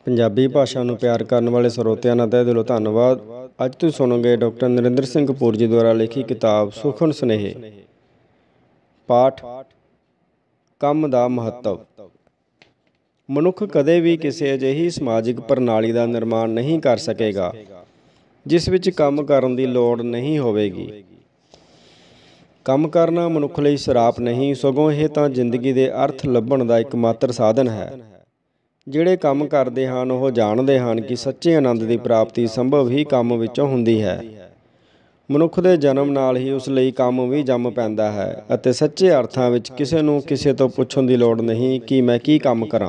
ਪੰਜਾਬੀ ਭਾਸ਼ਾ ਨੂੰ ਪਿਆਰ ਕਰਨ ਵਾਲੇ ਸਰੋਤਿਆਂ ਦਾ ਤਹਿ ਦਿਲੋਂ ਧੰਨਵਾਦ। ਅੱਜ ਤੁਸੀਂ ਸੁਣੋਗੇ ਡਾਕਟਰ ਨਰਿੰਦਰ ਸਿੰਘ ਕਪੂਰ ਜੀ ਦੁਆਰਾ ਲਿਖੀ ਕਿਤਾਬ ਸੁਖਨ ਸੁਨੇਹੇ। ਪਾਠ ਕੰਮ ਦਾ ਮਹੱਤਵ। ਮਨੁੱਖ ਕਦੇ ਵੀ ਕਿਸੇ ਅਜਿਹੀ ਸਮਾਜਿਕ ਪ੍ਰਣਾਲੀ ਦਾ ਨਿਰਮਾਣ ਨਹੀਂ ਕਰ ਸਕੇਗਾ ਜਿਸ ਵਿੱਚ ਕੰਮ ਕਰਨ ਦੀ ਲੋੜ ਨਹੀਂ ਹੋਵੇਗੀ। ਕੰਮ ਕਰਨਾ ਮਨੁੱਖ ਲਈ ਸਰਾਪ ਨਹੀਂ, ਸਗੋਂ ਇਹ ਤਾਂ ਜ਼ਿੰਦਗੀ ਦੇ ਅਰਥ ਲੱਭਣ ਦਾ ਇੱਕਮਾਤਰ ਸਾਧਨ ਹੈ। ਜਿਹੜੇ ਕੰਮ ਕਰਦੇ ਹਨ ਉਹ ਜਾਣਦੇ ਹਨ ਕਿ ਸੱਚੇ ਆਨੰਦ ਦੀ ਪ੍ਰਾਪਤੀ ਸੰਭਵ ਹੀ ਕੰਮ ਵਿੱਚੋਂ ਹੁੰਦੀ ਹੈ। ਮਨੁੱਖ ਦੇ ਜਨਮ ਨਾਲ ਹੀ ਉਸ ਲਈ ਕੰਮ ਵੀ ਜੰਮ ਪੈਂਦਾ ਹੈ ਅਤੇ ਸੱਚੇ ਅਰਥਾਂ ਵਿੱਚ ਕਿਸੇ ਨੂੰ ਕਿਸੇ ਤੋਂ ਪੁੱਛਣ ਦੀ ਲੋੜ ਨਹੀਂ ਕਿ ਮੈਂ ਕੀ ਕੰਮ ਕਰਾਂ।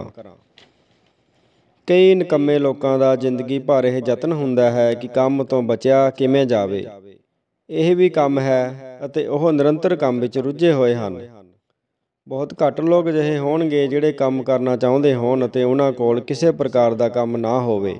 ਕਈ ਨਿਕੰਮੇ ਲੋਕਾਂ ਦਾ ਜ਼ਿੰਦਗੀ ਭਰ ਇਹ ਯਤਨ ਹੁੰਦਾ ਹੈ ਕਿ ਕੰਮ ਤੋਂ ਬਚਿਆ ਕਿਵੇਂ ਜਾਵੇ। ਇਹ ਵੀ ਕੰਮ ਹੈ ਅਤੇ ਉਹ ਨਿਰੰਤਰ ਕੰਮ ਵਿੱਚ ਰੁੱਝੇ ਹੋਏ ਹਨ। ਬਹੁਤ ਘੱਟ ਲੋਕ ਅਜਿਹੇ ਹੋਣਗੇ ਜਿਹੜੇ ਕੰਮ ਕਰਨਾ ਚਾਹੁੰਦੇ ਹੋਣ ਅਤੇ ਉਹਨਾਂ ਕੋਲ ਕਿਸੇ ਪ੍ਰਕਾਰ ਦਾ ਕੰਮ ਨਾ ਹੋਵੇ।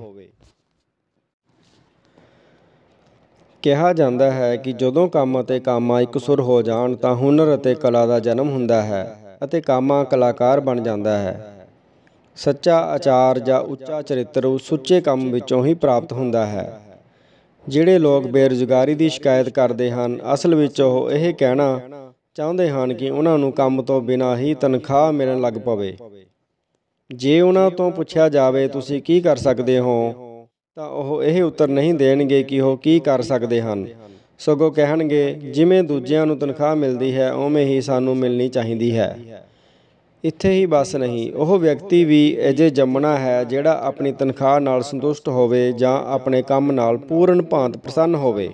ਕਿਹਾ ਜਾਂਦਾ ਹੈ ਕਿ ਜਦੋਂ ਕੰਮ ਅਤੇ ਕਾਮਾ ਇਕਸੁਰ ਹੋ ਜਾਣ ਤਾਂ ਹੁਨਰ ਅਤੇ ਕਲਾ ਦਾ ਜਨਮ ਹੁੰਦਾ ਹੈ ਅਤੇ ਕਾਮਾ ਕਲਾਕਾਰ ਬਣ ਜਾਂਦਾ ਹੈ। ਸੱਚਾ ਆਚਾਰ ਜਾਂ ਉੱਚਾ ਚਰਿੱਤਰ ਉਸ ਸੁੱਚੇ ਕੰਮ ਵਿੱਚੋਂ ਹੀ ਪ੍ਰਾਪਤ ਹੁੰਦਾ ਹੈ। ਜਿਹੜੇ ਲੋਕ ਬੇਰੁਜ਼ਗਾਰੀ ਦੀ ਸ਼ਿਕਾਇਤ ਕਰਦੇ ਹਨ, ਅਸਲ ਵਿੱਚ ਉਹ ਇਹ ਕਹਿਣਾ ਚਾਹੁੰਦੇ ਹਨ ਕਿ ਉਹਨਾਂ ਨੂੰ ਕੰਮ ਤੋਂ ਬਿਨਾਂ ਹੀ ਤਨਖਾਹ ਮਿਲਣ ਲੱਗ ਪਵੇ। ਜੇ ਉਹਨਾਂ ਤੋਂ ਪੁੱਛਿਆ ਜਾਵੇ ਤੁਸੀਂ ਕੀ ਕਰ ਸਕਦੇ ਹੋ ਤਾਂ ਉਹ ਇਹ ਉੱਤਰ ਨਹੀਂ ਦੇਣਗੇ ਕਿ ਉਹ ਕੀ ਕਰ ਸਕਦੇ ਹਨ, ਸਗੋਂ ਕਹਿਣਗੇ ਜਿਵੇਂ ਦੂਜਿਆਂ ਨੂੰ ਤਨਖਾਹ ਮਿਲਦੀ ਹੈ ਉਵੇਂ ਹੀ ਸਾਨੂੰ ਮਿਲਣੀ ਚਾਹੀਦੀ ਹੈ। ਇੱਥੇ ਹੀ ਬਸ ਨਹੀਂ, ਉਹ ਵਿਅਕਤੀ ਵੀ ਅਜੇ ਜੰਮਣਾ ਹੈ ਜਿਹੜਾ ਆਪਣੀ ਤਨਖਾਹ ਨਾਲ ਸੰਤੁਸ਼ਟ ਹੋਵੇ ਜਾਂ ਆਪਣੇ ਕੰਮ ਨਾਲ ਪੂਰਨ ਭਾਂਤ ਪ੍ਰਸੰਨ ਹੋਵੇ।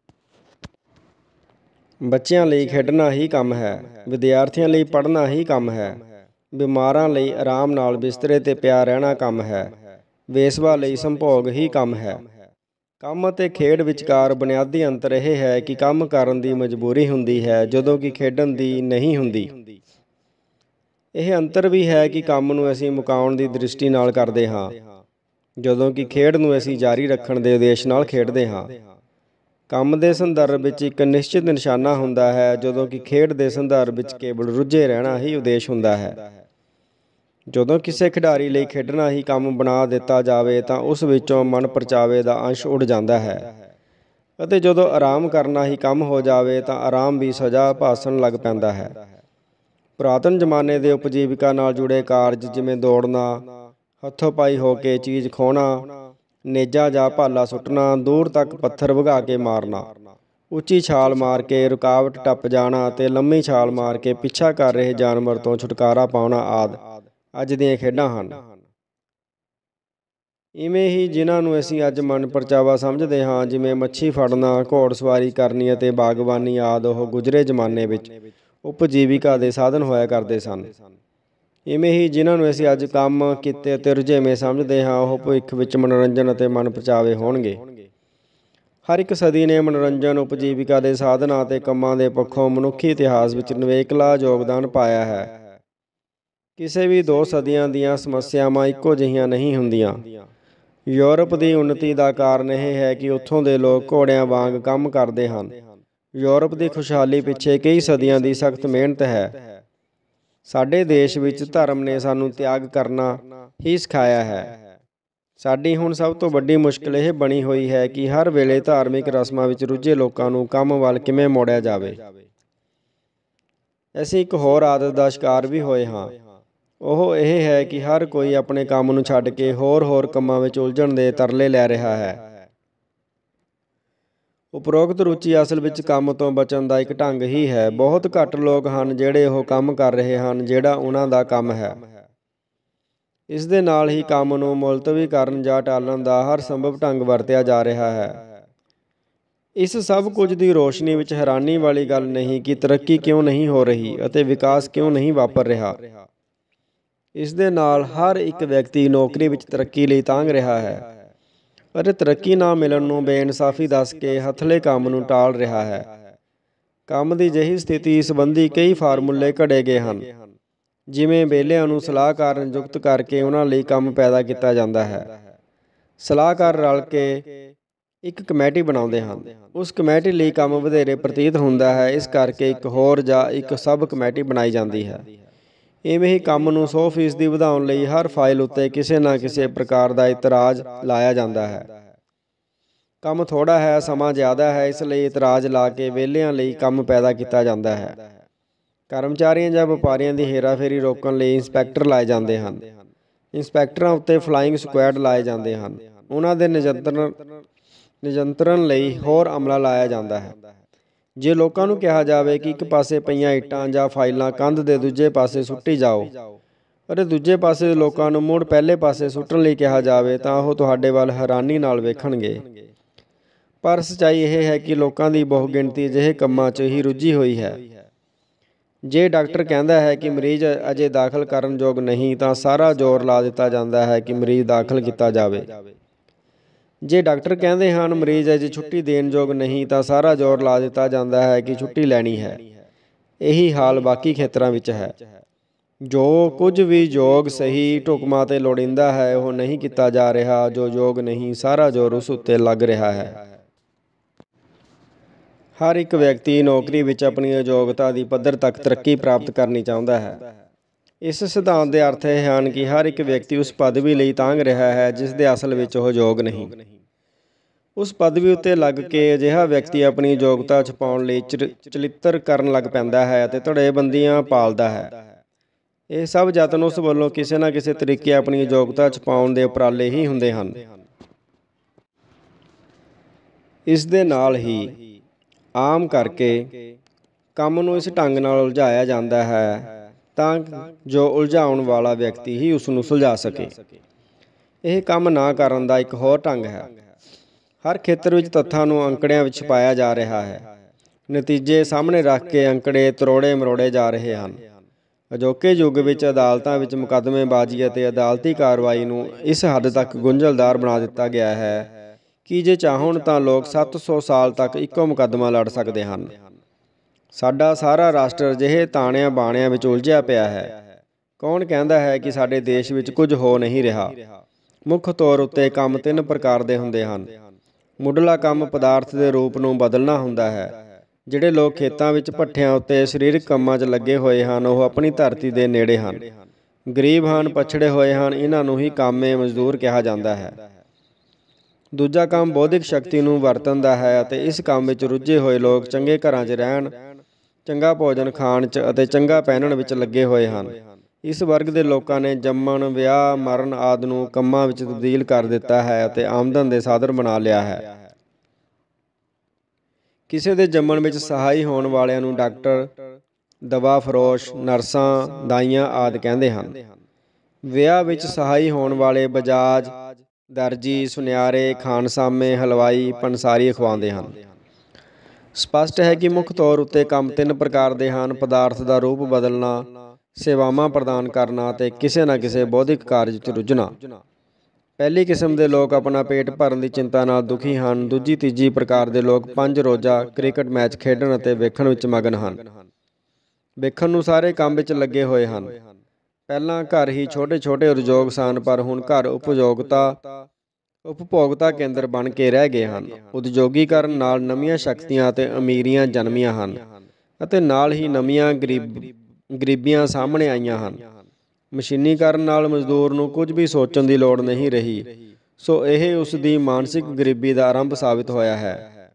ਬੱਚਿਆਂ ਲਈ ਖੇਡਣਾ ਹੀ ਕੰਮ ਹੈ, ਵਿਦਿਆਰਥੀਆਂ ਲਈ ਪੜ੍ਹਨਾ ਹੀ ਕੰਮ ਹੈ, ਬਿਮਾਰਾਂ ਲਈ ਆਰਾਮ ਨਾਲ ਬਿਸਤਰੇ 'ਤੇ ਪਿਆ ਰਹਿਣਾ ਕੰਮ ਹੈ, ਵੇਸਵਾ ਲਈ ਸੰਭੋਗ ਹੀ ਕੰਮ ਹੈ। ਕੰਮ ਅਤੇ ਖੇਡ ਵਿਚਕਾਰ ਬੁਨਿਆਦੀ ਅੰਤਰ ਇਹ ਹੈ ਕਿ ਕੰਮ ਕਰਨ ਦੀ ਮਜਬੂਰੀ ਹੁੰਦੀ ਹੈ ਜਦੋਂ ਕਿ ਖੇਡਣ ਦੀ ਨਹੀਂ ਹੁੰਦੀ। ਇਹ ਅੰਤਰ ਵੀ ਹੈ ਕਿ ਕੰਮ ਨੂੰ ਅਸੀਂ ਮੁਕਾਉਣ ਦੀ ਦ੍ਰਿਸ਼ਟੀ ਨਾਲ ਕਰਦੇ ਹਾਂ, ਜਦੋਂ ਕਿ ਖੇਡ ਨੂੰ ਅਸੀਂ ਜਾਰੀ ਰੱਖਣ ਦੇ ਉਦੇਸ਼ ਨਾਲ ਖੇਡਦੇ ਹਾਂ। ਕੰਮ ਦੇ ਸੰਦਰਭ ਵਿੱਚ ਇੱਕ ਨਿਸ਼ਚਿਤ ਨਿਸ਼ਾਨਾ ਹੁੰਦਾ ਹੈ, ਜਦੋਂ ਕਿ ਖੇਡ ਦੇ ਸੰਦਰਭ ਵਿੱਚ ਕੇਵਲ ਰੁੱਝੇ ਰਹਿਣਾ ਹੀ ਉਦੇਸ਼ ਹੁੰਦਾ ਹੈ। ਜਦੋਂ ਕਿਸੇ ਖਿਡਾਰੀ ਲਈ ਖੇਡਣਾ ਹੀ ਕੰਮ ਬਣਾ ਦਿੱਤਾ ਜਾਵੇ ਤਾਂ ਉਸ ਵਿੱਚੋਂ ਮਨ ਪਰਚਾਵੇ ਦਾ ਅੰਸ਼ ਉੱਡ ਜਾਂਦਾ ਹੈ ਅਤੇ ਜਦੋਂ ਆਰਾਮ ਕਰਨਾ ਹੀ ਕੰਮ ਹੋ ਜਾਵੇ ਤਾਂ ਆਰਾਮ ਵੀ ਸਜ਼ਾ ਭਾਸਣ ਲੱਗ ਪੈਂਦਾ ਹੈ। ਪੁਰਾਤਨ ਜ਼ਮਾਨੇ ਦੇ ਉਪਜੀਵਿਕਾ ਨਾਲ ਜੁੜੇ ਕਾਰਜ ਜਿਵੇਂ ਦੌੜਨਾ, ਹੱਥੋਂ ਪਾਈ ਹੋ ਕੇ ਚੀਜ਼ ਖੋਹਣਾ, ਨੇਜਾ ਜਾਂ ਭਾਲਾ ਸੁੱਟਣਾ, ਦੂਰ ਤੱਕ ਪੱਥਰ ਵਗਾ ਕੇ ਮਾਰਨਾ, ਉੱਚੀ ਛਾਲ ਮਾਰ ਕੇ ਰੁਕਾਵਟ ਟੱਪ ਜਾਣਾ ਅਤੇ ਲੰਮੀ ਛਾਲ ਮਾਰ ਕੇ ਪਿੱਛਾ ਕਰ ਰਹੇ ਜਾਨਵਰ ਤੋਂ ਛੁਟਕਾਰਾ ਪਾਉਣਾ ਆਦਿ ਅੱਜ ਦੀਆਂ ਖੇਡਾਂ ਹਨ। ਇਵੇਂ ਹੀ ਜਿਨ੍ਹਾਂ ਨੂੰ ਅਸੀਂ ਅੱਜ ਮਨ ਪਰਚਾਵਾ ਸਮਝਦੇ ਹਾਂ, ਜਿਵੇਂ ਮੱਛੀ ਫੜਨਾ, ਘੋੜਸਵਾਰੀ ਕਰਨੀ ਅਤੇ ਬਾਗਬਾਨੀ ਆਦਿ, ਉਹ ਗੁਜ਼ਰੇ ਜ਼ਮਾਨੇ ਵਿੱਚ ਉਪਜੀਵਿਕਾ ਦੇ ਸਾਧਨ ਹੋਇਆ ਕਰਦੇ ਸਨ। ਇਵੇਂ ਹੀ ਜਿਨ੍ਹਾਂ ਨੂੰ ਅਸੀਂ ਅੱਜ ਕੰਮ, ਕਿੱਤੇ ਅਤੇ ਰੁਝੇਵੇਂ ਸਮਝਦੇ ਹਾਂ, ਉਹ ਭਵਿੱਖ ਵਿੱਚ ਮਨੋਰੰਜਨ ਅਤੇ ਮਨ ਪਰਚਾਵੇ ਹੋਣਗੇ। ਹਰ ਇੱਕ ਸਦੀ ਨੇ ਮਨੋਰੰਜਨ, ਉਪਜੀਵਿਕਾ ਦੇ ਸਾਧਨਾਂ ਅਤੇ ਕੰਮਾਂ ਦੇ ਪੱਖੋਂ ਮਨੁੱਖੀ ਇਤਿਹਾਸ ਵਿੱਚ ਨਿਵੇਕਲਾ ਯੋਗਦਾਨ ਪਾਇਆ ਹੈ। ਕਿਸੇ ਵੀ ਦੋ ਸਦੀਆਂ ਦੀਆਂ ਸਮੱਸਿਆਵਾਂ ਇੱਕੋ ਜਿਹੀਆਂ ਨਹੀਂ ਹੁੰਦੀਆਂ। ਯੂਰਪ ਦੀ ਉੱਨਤੀ ਦਾ ਕਾਰਨ ਇਹ ਹੈ ਕਿ ਉੱਥੋਂ ਦੇ ਲੋਕ ਘੋੜਿਆਂ ਵਾਂਗ ਕੰਮ ਕਰਦੇ ਹਨ। ਯੂਰਪ ਦੀ ਖੁਸ਼ਹਾਲੀ ਪਿੱਛੇ ਕਈ ਸਦੀਆਂ ਦੀ ਸਖਤ ਮਿਹਨਤ ਹੈ। ਸਾਡੇ ਦੇਸ਼ ਵਿੱਚ ਧਰਮ ਨੇ ਸਾਨੂੰ ਤਿਆਗ ਕਰਨਾ ਹੀ ਸਿਖਾਇਆ ਹੈ। ਸਾਡੀ ਹੁਣ ਸਭ ਤੋਂ ਵੱਡੀ ਮੁਸ਼ਕਿਲ ਇਹ ਬਣੀ ਹੋਈ ਹੈ ਕਿ ਹਰ ਵੇਲੇ ਧਾਰਮਿਕ ਰਸਮਾਂ ਵਿੱਚ ਰੁੱਝੇ ਲੋਕਾਂ ਨੂੰ ਕੰਮ ਵੱਲ ਕਿਵੇਂ ਮੋੜਿਆ ਜਾਵੇ। ਅਸੀਂ ਇੱਕ ਹੋਰ ਆਦਤ ਦਾ ਸ਼ਿਕਾਰ ਵੀ ਹੋਏ ਹਾਂ। ਉਹ ਇਹ ਹੈ ਕਿ ਹਰ ਕੋਈ ਆਪਣੇ ਕੰਮ ਨੂੰ ਛੱਡ ਕੇ ਹੋਰ ਕੰਮਾਂ ਵਿੱਚ ਉਲਝਣ ਦੇ ਤਰਲੇ ਲੈ ਰਿਹਾ ਹੈ। ਉਪਰੋਕਤ ਰੁਚੀ ਅਸਲ ਵਿੱਚ ਕੰਮ ਤੋਂ ਬਚਣ ਦਾ ਇੱਕ ਢੰਗ ਹੀ ਹੈ। ਬਹੁਤ ਘੱਟ ਲੋਕ ਹਨ ਜਿਹੜੇ ਉਹ ਕੰਮ ਕਰ ਰਹੇ ਹਨ ਜਿਹੜਾ ਉਹਨਾਂ ਦਾ ਕੰਮ ਹੈ। ਇਸ ਦੇ ਨਾਲ ਹੀ ਕੰਮ ਨੂੰ ਮੁਲਤਵੀ ਕਰਨ ਜਾਂ ਟਾਲਣ ਦਾ ਹਰ ਸੰਭਵ ਢੰਗ ਵਰਤਿਆ ਜਾ ਰਿਹਾ ਹੈ। ਇਸ ਸਭ ਕੁਝ ਦੀ ਰੋਸ਼ਨੀ ਵਿੱਚ ਹੈਰਾਨੀ ਵਾਲੀ ਗੱਲ ਨਹੀਂ ਕਿ ਤਰੱਕੀ ਕਿਉਂ ਨਹੀਂ ਹੋ ਰਹੀ ਅਤੇ ਵਿਕਾਸ ਕਿਉਂ ਨਹੀਂ ਵਾਪਰ ਰਿਹਾ। ਇਸ ਦੇ ਨਾਲ ਹਰ ਇੱਕ ਵਿਅਕਤੀ ਨੌਕਰੀ ਵਿੱਚ ਤਰੱਕੀ ਲਈ ਤਾਂਘ ਰਿਹਾ ਹੈ ਅਤੇ ਤਰੱਕੀ ਨਾ ਮਿਲਣ ਨੂੰ ਬੇਇਨਸਾਫੀ ਦੱਸ ਕੇ ਹੱਥਲੇ ਕੰਮ ਨੂੰ ਟਾਲ ਰਿਹਾ ਹੈ। ਕੰਮ ਦੀ ਜਿਹੀ ਸਥਿਤੀ ਸੰਬੰਧੀ ਕਈ ਫਾਰਮੂਲੇ ਘੜੇ ਗਏ ਹਨ, ਜਿਵੇਂ ਵਿਹਲਿਆਂ ਨੂੰ ਸਲਾਹਕਾਰ ਨਿਯੁਕਤ ਕਰਕੇ ਉਹਨਾਂ ਲਈ ਕੰਮ ਪੈਦਾ ਕੀਤਾ ਜਾਂਦਾ ਹੈ। ਸਲਾਹਕਾਰ ਰਲ ਕੇ ਇੱਕ ਕਮੇਟੀ ਬਣਾਉਂਦੇ ਹਨ। ਉਸ ਕਮੇਟੀ ਲਈ ਕੰਮ ਵਧੇਰੇ ਪ੍ਰਤੀਤ ਹੁੰਦਾ ਹੈ, ਇਸ ਕਰਕੇ ਇੱਕ ਹੋਰ ਜਾਂ ਇੱਕ ਸਬ ਕਮੇਟੀ ਬਣਾਈ ਜਾਂਦੀ ਹੈ। ਇਵੇਂ ਹੀ ਕੰਮ ਨੂੰ 100% ਵਧਾਉਣ ਲਈ ਹਰ ਫਾਈਲ ਉੱਤੇ ਕਿਸੇ ਨਾ ਕਿਸੇ ਪ੍ਰਕਾਰ ਦਾ ਇਤਰਾਜ਼ ਲਾਇਆ ਜਾਂਦਾ ਹੈ। ਕੰਮ ਥੋੜ੍ਹਾ ਹੈ, ਸਮਾਂ ਜ਼ਿਆਦਾ ਹੈ, ਇਸ ਲਈ ਇਤਰਾਜ਼ ਲਾ ਕੇ ਵਿਹਲਿਆਂ ਲਈ ਕੰਮ ਪੈਦਾ ਕੀਤਾ ਜਾਂਦਾ ਹੈ। ਕਰਮਚਾਰੀਆਂ ਜਾਂ ਵਪਾਰੀਆਂ ਦੀ ਹੇਰਾਫੇਰੀ ਰੋਕਣ ਲਈ ਇੰਸਪੈਕਟਰ ਲਾਏ ਜਾਂਦੇ ਹਨ। ਇੰਸਪੈਕਟਰਾਂ ਉੱਤੇ ਫਲਾਇੰਗ ਸਕੁਐਡ ਲਾਏ ਜਾਂਦੇ ਹਨ। ਉਹਨਾਂ ਦੇ ਨਿਯੰਤਰਣ ਲਈ ਹੋਰ ਅਮਲਾ ਲਾਇਆ ਜਾਂਦਾ ਹੈ। ਜੇ ਲੋਕਾਂ ਨੂੰ ਕਿਹਾ ਜਾਵੇ ਕਿ ਇੱਕ ਪਾਸੇ ਪਈਆਂ ਇੱਟਾਂ ਜਾਂ ਫਾਈਲਾਂ ਕੰਧ ਦੇ ਦੂਜੇ ਪਾਸੇ ਸੁੱਟੀ ਜਾਓ ਅਤੇ ਦੂਜੇ ਪਾਸੇ ਦੇ ਲੋਕਾਂ ਨੂੰ ਮੁੜ ਪਹਿਲੇ ਪਾਸੇ ਸੁੱਟਣ ਲਈ ਕਿਹਾ ਜਾਵੇ ਤਾਂ ਉਹ ਤੁਹਾਡੇ ਵੱਲ ਹੈਰਾਨੀ ਨਾਲ ਵੇਖਣਗੇ। ਪਰ ਸੱਚਾਈ ਇਹ ਹੈ ਕਿ ਲੋਕਾਂ ਦੀ ਬਹੁ ਗਿਣਤੀ ਅਜਿਹੇ ਕੰਮਾਂ 'ਚ ਹੀ ਰੁੱਝੀ ਹੋਈ ਹੈ। ਜੇ ਡਾਕਟਰ ਕਹਿੰਦਾ ਹੈ ਕਿ ਮਰੀਜ਼ ਅਜੇ ਦਾਖਲ ਕਰਨ ਯੋਗ ਨਹੀਂ ਤਾਂ ਸਾਰਾ ਜ਼ੋਰ ਲਾ ਦਿੱਤਾ ਜਾਂਦਾ ਹੈ ਕਿ ਮਰੀਜ਼ ਦਾਖਲ ਕੀਤਾ ਜਾਵੇ। ਜੇ ਡਾਕਟਰ ਕਹਿੰਦੇ ਹਨ ਮਰੀਜ਼ ਅਜੇ ਛੁੱਟੀ ਦੇਣ ਯੋਗ ਨਹੀਂ ਤਾਂ ਸਾਰਾ ਜ਼ੋਰ ਲਾ ਦਿੱਤਾ ਜਾਂਦਾ ਹੈ ਕਿ ਛੁੱਟੀ ਲੈਣੀ ਹੈ। ਇਹੀ ਹਾਲ ਬਾਕੀ ਖੇਤਰਾਂ ਵਿੱਚ ਹੈ। ਜੋ ਕੁਝ ਵੀ ਯੋਗ, ਸਹੀ, ਢੁਕਵਾਂ ਤੇ ਲੋੜੀਂਦਾ ਹੈ ਉਹ ਨਹੀਂ ਕੀਤਾ ਜਾ ਰਿਹਾ। ਜੋ ਯੋਗ ਨਹੀਂ, ਸਾਰਾ ਜ਼ੋਰ ਉਸ ਉੱਤੇ ਲੱਗ ਰਿਹਾ ਹੈ। ਹਰ ਇੱਕ ਵਿਅਕਤੀ ਨੌਕਰੀ ਵਿੱਚ ਆਪਣੀ ਯੋਗਤਾ ਦੀ ਪੱਧਰ ਤੱਕ ਤਰੱਕੀ ਪ੍ਰਾਪਤ ਕਰਨੀ ਚਾਹੁੰਦਾ ਹੈ। ਇਸ ਸਿਧਾਂਤ ਦੇ ਅਰਥ ਇਹ ਹਨ ਕਿ ਹਰ ਇੱਕ ਵਿਅਕਤੀ ਉਸ ਪਦਵੀ ਲਈ ਤਾਂਘ ਰਿਹਾ ਹੈ ਜਿਸ ਦੇ ਅਸਲ ਵਿੱਚ ਉਹ ਯੋਗ ਨਹੀਂ। ਉਸ ਪਦਵੀ ਉੱਤੇ ਲੱਗ ਕੇ ਅਜਿਹਾ ਵਿਅਕਤੀ ਆਪਣੀ ਯੋਗਤਾ ਛੁਪਾਉਣ ਲਈ ਚਲਿੱਤਰ ਕਰਨ ਲੱਗ ਪੈਂਦਾ ਹੈ ਅਤੇ ਧੜੇਬੰਦੀਆਂ ਪਾਲਦਾ ਹੈ। ਇਹ ਸਭ ਯਤਨ ਉਸ ਵੱਲੋਂ ਕਿਸੇ ਨਾ ਕਿਸੇ ਤਰੀਕੇ ਆਪਣੀ ਯੋਗਤਾ ਛੁਪਾਉਣ ਦੇ ਉਪਰਾਲੇ ਹੀ ਹੁੰਦੇ ਹਨ। ਇਸ ਦੇ ਨਾਲ ਹੀ ਆਮ ਕਰਕੇ ਕੰਮ ਨੂੰ ਇਸ ਢੰਗ ਨਾਲ ਉਲਝਾਇਆ ਜਾਂਦਾ ਹੈ ਤਾਂ ਜੋ ਉਲਝਾਉਣ ਵਾਲਾ ਵਿਅਕਤੀ ਹੀ ਉਸ ਨੂੰ ਸੁਲਝਾ ਸਕੇ। ਇਹ ਕੰਮ ਨਾ ਕਰਨ ਦਾ ਇੱਕ ਹੋਰ ਢੰਗ ਹੈ। ਹਰ ਖੇਤਰ ਵਿੱਚ ਤੱਥਾਂ ਨੂੰ ਅੰਕੜਿਆਂ ਵਿੱਚ ਛੁਪਾਇਆ ਜਾ ਰਿਹਾ ਹੈ। ਨਤੀਜੇ ਸਾਹਮਣੇ ਰੱਖ ਕੇ ਅੰਕੜੇ ਤਰੋੜੇ ਮਰੋੜੇ ਜਾ ਰਹੇ ਹਨ। ਅਜੋਕੇ ਯੁੱਗ ਵਿੱਚ ਅਦਾਲਤਾਂ ਵਿੱਚ ਮੁਕੱਦਮੇਬਾਜ਼ੀ ਅਤੇ ਅਦਾਲਤੀ ਕਾਰਵਾਈ ਨੂੰ ਇਸ ਹੱਦ ਤੱਕ ਗੁੰਝਲਦਾਰ ਬਣਾ ਦਿੱਤਾ ਗਿਆ ਹੈ ਕਿ ਜੇ ਚਾਹੁਣ ਤਾਂ ਲੋਕ 700 ਸਾਲ ਤੱਕ ਇੱਕੋ ਮੁਕੱਦਮਾ ਲੜ ਸਕਦੇ ਹਨ। ਸਾਡਾ ਸਾਰਾ ਰਾਸ਼ਟਰ ਅਜਿਹੇ ਤਾਣਿਆਂ ਬਾਣਿਆਂ ਵਿੱਚ ਉਲਝਿਆ ਪਿਆ ਹੈ। ਕੌਣ ਕਹਿੰਦਾ ਹੈ ਕਿ ਸਾਡੇ ਦੇਸ਼ ਵਿੱਚ ਕੁਝ ਹੋ ਨਹੀਂ ਰਿਹਾ? ਮੁੱਖ ਤੌਰ ਉੱਤੇ ਕੰਮ 3 ਪ੍ਰਕਾਰ ਦੇ ਹੁੰਦੇ ਹਨ। ਮੁੱਢਲਾ ਕੰਮ ਪਦਾਰਥ ਦੇ ਰੂਪ ਨੂੰ ਬਦਲਣਾ ਹੁੰਦਾ ਹੈ। ਜਿਹੜੇ ਲੋਕ ਖੇਤਾਂ ਵਿੱਚ ਭੱਠਿਆਂ ਉੱਤੇ ਸਰੀਰਕ ਕੰਮਾਂ 'ਚ ਲੱਗੇ ਹੋਏ ਹਨ ਉਹ ਆਪਣੀ ਧਰਤੀ ਦੇ ਨੇੜੇ ਹਨ, ਗਰੀਬ ਹਨ, ਪਛੜੇ ਹੋਏ ਹਨ। ਇਹਨਾਂ ਨੂੰ ਹੀ ਕਾਮੇ ਮਜ਼ਦੂਰ ਕਿਹਾ ਜਾਂਦਾ ਹੈ। ਦੂਜਾ ਕੰਮ ਬੌਧਿਕ ਸ਼ਕਤੀ ਨੂੰ ਵਰਤਣ ਦਾ ਹੈ ਅਤੇ ਇਸ ਕੰਮ ਵਿੱਚ ਰੁੱਝੇ ਹੋਏ ਲੋਕ ਚੰਗੇ ਘਰਾਂ 'ਚ ਰਹਿਣ, ਚੰਗਾ ਭੋਜਨ ਖਾਣ 'ਚ ਅਤੇ ਚੰਗਾ ਪਹਿਨਣ ਵਿੱਚ ਲੱਗੇ ਹੋਏ ਹਨ। ਇਸ ਵਰਗ ਦੇ ਲੋਕਾਂ ਨੇ ਜੰਮਣ, ਵਿਆਹ, ਮਰਨ ਆਦਿ ਨੂੰ ਕੰਮਾਂ ਵਿੱਚ ਤਬਦੀਲ ਕਰ ਦਿੱਤਾ ਹੈ ਅਤੇ ਆਮਦਨ ਦੇ ਸਾਧਨ ਬਣਾ ਲਿਆ ਹੈ। ਕਿਸੇ ਦੇ ਜੰਮਣ ਵਿੱਚ ਸਹਾਈ ਹੋਣ ਵਾਲਿਆਂ ਨੂੰ ਡਾਕਟਰ, ਦਵਾ ਫਰੋਸ਼, ਨਰਸਾਂ, ਦਾਈਆਂ ਆਦਿ ਕਹਿੰਦੇ ਹਨ। ਵਿਆਹ ਵਿੱਚ ਸਹਾਈ ਹੋਣ ਵਾਲੇ ਬਜਾਜ, ਦਰਜੀ, ਸੁਨਿਆਰੇ, ਖਾਨਸਾਮੇ, ਹਲਵਾਈ, ਪੰਸਾਰੀ ਅਖਵਾਉਂਦੇ ਹਨ। ਸਪਸ਼ਟ ਹੈ ਕਿ ਮੁੱਖ ਤੌਰ ਉੱਤੇ ਕੰਮ 3 ਪ੍ਰਕਾਰ ਦੇ ਹਨ: ਪਦਾਰਥ ਦਾ ਰੂਪ ਬਦਲਣਾ, ਸੇਵਾਵਾਂ ਪ੍ਰਦਾਨ ਕਰਨਾ ਅਤੇ ਕਿਸੇ ਨਾ ਕਿਸੇ ਬੌਧਿਕ ਕਾਰਜ ਵਿੱਚ ਰੁੱਝਣਾ। ਪਹਿਲੀ ਕਿਸਮ ਦੇ ਲੋਕ ਆਪਣਾ ਪੇਟ ਭਰਨ ਦੀ ਚਿੰਤਾ ਨਾਲ ਦੁਖੀ ਹਨ। ਦੂਜੀ ਤੀਜੀ ਪ੍ਰਕਾਰ ਦੇ ਲੋਕ 5 ਰੋਜ਼ਾ ਕ੍ਰਿਕਟ ਮੈਚ ਖੇਡਣ ਅਤੇ ਵੇਖਣ ਵਿੱਚ ਮਗਨ ਹਨ। ਵੇਖਣ ਨੂੰ ਸਾਰੇ ਕੰਮ ਵਿੱਚ ਲੱਗੇ ਹੋਏ ਹਨ। ਪਹਿਲਾਂ ਘਰ ਹੀ ਛੋਟੇ-ਛੋਟੇ ਉਦਯੋਗ ਸਨ ਪਰ ਹੁਣ ਘਰ ਉਪਭੋਗਤਾ ਕੇਂਦਰ ਬਣ ਕੇ ਰਹਿ ਗਏ ਹਨ। ਉਦਯੋਗੀਕਰਨ ਨਾਲ ਨਵੀਆਂ ਸ਼ਕਤੀਆਂ ਅਤੇ ਅਮੀਰੀਆਂ ਜਨਮੀਆਂ ਹਨ ਅਤੇ ਨਾਲ ਹੀ ਨਵੀਆਂ ਗਰੀਬੀਆਂ ਸਾਹਮਣੇ ਆਈਆਂ ਹਨ। ਮਸ਼ੀਨੀਕਰਨ ਨਾਲ ਮਜ਼ਦੂਰ ਨੂੰ ਕੁਝ ਵੀ ਸੋਚਣ ਦੀ ਲੋੜ ਨਹੀਂ ਰਹੀ, ਸੋ ਇਹ ਉਸ ਦੀ ਮਾਨਸਿਕ ਗਰੀਬੀ ਦਾ ਆਰੰਭ ਸਾਬਿਤ ਹੋਇਆ ਹੈ।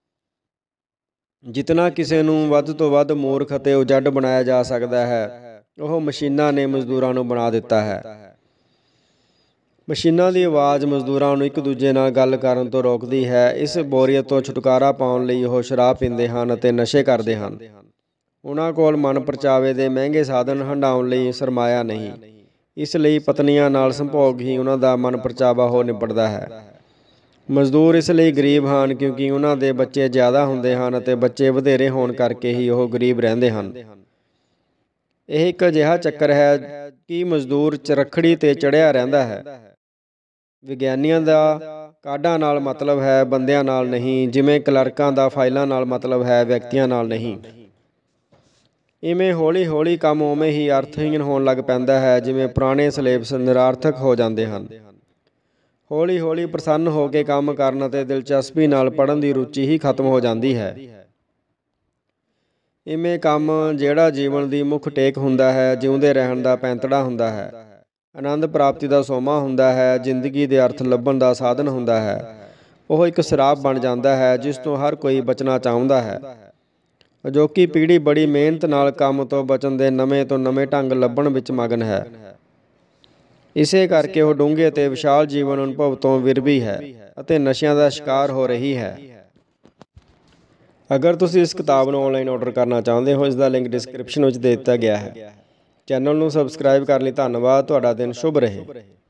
ਜਿਤਨਾ ਕਿਸੇ ਨੂੰ ਵੱਧ ਤੋਂ ਵੱਧ ਮੂਰਖ ਅਤੇ ਉਜੜ ਬਣਾਇਆ ਜਾ ਸਕਦਾ ਹੈ ਉਹ ਮਸ਼ੀਨਾਂ ਨੇ ਮਜ਼ਦੂਰਾਂ ਨੂੰ ਬਣਾ ਦਿੱਤਾ ਹੈ। ਮਸ਼ੀਨਾਂ ਦੀ ਆਵਾਜ਼ ਮਜ਼ਦੂਰਾਂ ਨੂੰ ਇੱਕ ਦੂਜੇ ਨਾਲ ਗੱਲ ਕਰਨ ਤੋਂ ਰੋਕਦੀ ਹੈ। ਇਸ ਬੋਰੀਅਤ ਤੋਂ ਛੁਟਕਾਰਾ ਪਾਉਣ ਲਈ ਉਹ ਸ਼ਰਾਬ ਪੀਂਦੇ ਹਨ ਅਤੇ ਨਸ਼ੇ ਕਰਦੇ ਹਨ। ਉਹਨਾਂ ਕੋਲ ਮਨ ਪਰਚਾਵੇ ਦੇ ਮਹਿੰਗੇ ਸਾਧਨ ਹੰਢਾਉਣ ਲਈ ਸਰਮਾਇਆ ਨਹੀਂ, ਇਸ ਲਈ ਪਤਨੀਆਂ ਨਾਲ ਸੰਭੋਗ ਹੀ ਉਹਨਾਂ ਦਾ ਮਨ ਪਰਚਾਵਾ ਹੋ ਨਿਬੜਦਾ ਹੈ। ਮਜ਼ਦੂਰ ਇਸ ਲਈ ਗਰੀਬ ਹਨ ਕਿਉਂਕਿ ਉਹਨਾਂ ਦੇ ਬੱਚੇ ਜ਼ਿਆਦਾ ਹੁੰਦੇ ਹਨ ਅਤੇ ਬੱਚੇ ਵਧੇਰੇ ਹੋਣ ਕਰਕੇ ਹੀ ਉਹ ਗਰੀਬ ਰਹਿੰਦੇ ਹਨ। ਇਹ ਇੱਕ ਅਜਿਹਾ ਚੱਕਰ ਹੈ ਕਿ ਮਜ਼ਦੂਰ ਚਰਖੜੀ 'ਤੇ ਚੜ੍ਹਿਆ ਰਹਿੰਦਾ ਹੈ। ਵਿਗਿਆਨੀਆਂ ਦਾ ਕਾਢਾਂ ਨਾਲ ਮਤਲਬ ਹੈ, ਬੰਦਿਆਂ ਨਾਲ ਨਹੀਂ। ਜਿਵੇਂ ਕਲਰਕਾਂ ਦਾ ਫਾਈਲਾਂ ਨਾਲ ਮਤਲਬ ਹੈ, ਵਿਅਕਤੀਆਂ ਨਾਲ ਨਹੀਂ। ਇਵੇਂ ਹੌਲੀ ਹੌਲੀ ਕੰਮ ਉਵੇਂ ਹੀ ਅਰਥਹੀਨ ਹੋਣ ਲੱਗ ਪੈਂਦਾ ਹੈ ਜਿਵੇਂ ਪੁਰਾਣੇ ਸਿਲੇਬਸ ਨਿਰਾਰਥਕ ਹੋ ਜਾਂਦੇ ਹਨ। ਹੌਲੀ ਹੌਲੀ ਪ੍ਰਸੰਨ ਹੋ ਕੇ ਕੰਮ ਕਰਨ ਅਤੇ ਦਿਲਚਸਪੀ ਨਾਲ ਪੜ੍ਹਨ ਦੀ ਰੁਚੀ ਹੀ ਖਤਮ ਹੋ ਜਾਂਦੀ ਹੈ। ਇਵੇਂ ਕੰਮ ਜਿਹੜਾ ਜੀਵਨ ਦੀ ਮੁੱਖ ਟੇਕ ਹੁੰਦਾ ਹੈ, ਜਿਉਂਦੇ ਰਹਿਣ ਦਾ ਪੈਂਤੜਾ ਹੁੰਦਾ ਹੈ, ਆਨੰਦ ਪ੍ਰਾਪਤੀ ਦਾ ਸੋਮਾ ਹੁੰਦਾ ਹੈ, ਜ਼ਿੰਦਗੀ ਦੇ ਅਰਥ ਲੱਭਣ ਦਾ ਸਾਧਨ ਹੁੰਦਾ ਹੈ, ਉਹ ਇੱਕ ਸਰਾਪ ਬਣ ਜਾਂਦਾ ਹੈ ਜਿਸ ਤੋਂ ਹਰ ਕੋਈ ਬਚਣਾ ਚਾਹੁੰਦਾ ਹੈ। ਅਜੋਕੀ ਪੀੜ੍ਹੀ ਬੜੀ ਮਿਹਨਤ ਨਾਲ ਕੰਮ ਤੋਂ ਬਚਣ ਦੇ ਨਵੇਂ ਤੋਂ ਨਵੇਂ ਢੰਗ ਲੱਭਣ ਵਿੱਚ ਮਗਨ ਹੈ। ਇਸੇ ਕਰਕੇ ਉਹ ਡੂੰਘੇ ਅਤੇ ਵਿਸ਼ਾਲ ਜੀਵਨ ਅਨੁਭਵ ਤੋਂ ਵਿਰਵੀ ਹੈ ਅਤੇ ਨਸ਼ਿਆਂ ਦਾ ਸ਼ਿਕਾਰ ਹੋ ਰਹੀ ਹੈ। ਅਗਰ ਤੁਸੀਂ ਇਸ ਕਿਤਾਬ ਨੂੰ ਆਨਲਾਈਨ ਆਰਡਰ ਕਰਨਾ ਚਾਹੁੰਦੇ ਹੋ, ਇਸ ਦਾ ਲਿੰਕ ਡਿਸਕ੍ਰਿਪਸ਼ਨ ਵਿੱਚ ਦੇ ਦਿੱਤਾ ਗਿਆ ਹੈ। ਚੈਨਲ ਨੂੰ ਸਬਸਕ੍ਰਾਈਬ ਕਰਨ ਲਈ ਧੰਨਵਾਦ। ਤੁਹਾਡਾ ਦਿਨ ਸ਼ੁਭ ਰਹੇ।